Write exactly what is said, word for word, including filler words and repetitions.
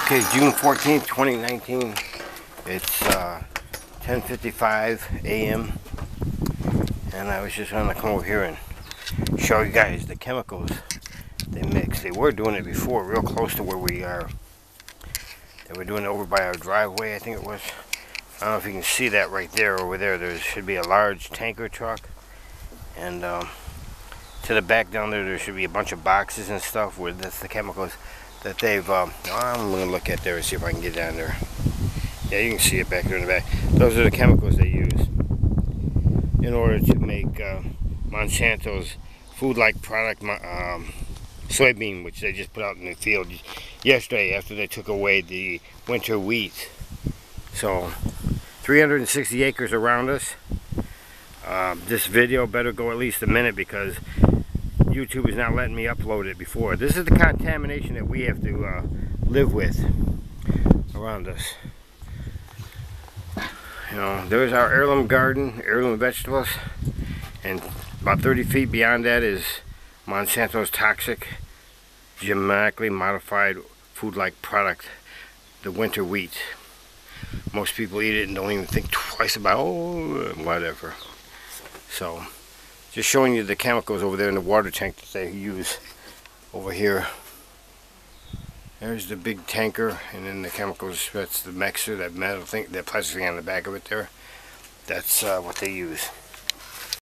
Okay, June fourteenth, twenty nineteen. It's uh, ten fifty-five a m and I was just going to come over here and show you guys the chemicals they mix. They were doing it before, real close to where we are. They were doing it over by our driveway, I think it was. I don't know if you can see that right there. Over there, there should be a large tanker truck, and um, to the back down there, there should be a bunch of boxes and stuff where that's the chemicals that they've, um, I'm going to look at there and see if I can get down there. Yeah, you can see it back there in the back. Those are the chemicals they use in order to make uh, Monsanto's food-like product, um, soybean, which they just put out in the field yesterday after they took away the winter wheat. So, three hundred sixty acres around us. Uh, this video better go at least a minute because YouTube is not letting me upload it before. This is the contamination that we have to uh, live with around us. You know, there's our heirloom garden, heirloom vegetables, and about thirty feet beyond that is Monsanto's toxic, genetically modified food-like product, the winter wheat. Most people eat it and don't even think twice about, oh, whatever. So, just showing you the chemicals over there in the water tank that they use over here. There's the big tanker, and then the chemicals, that's the mixer, that metal thing, that plastic thing on the back of it there. That's uh, what they use.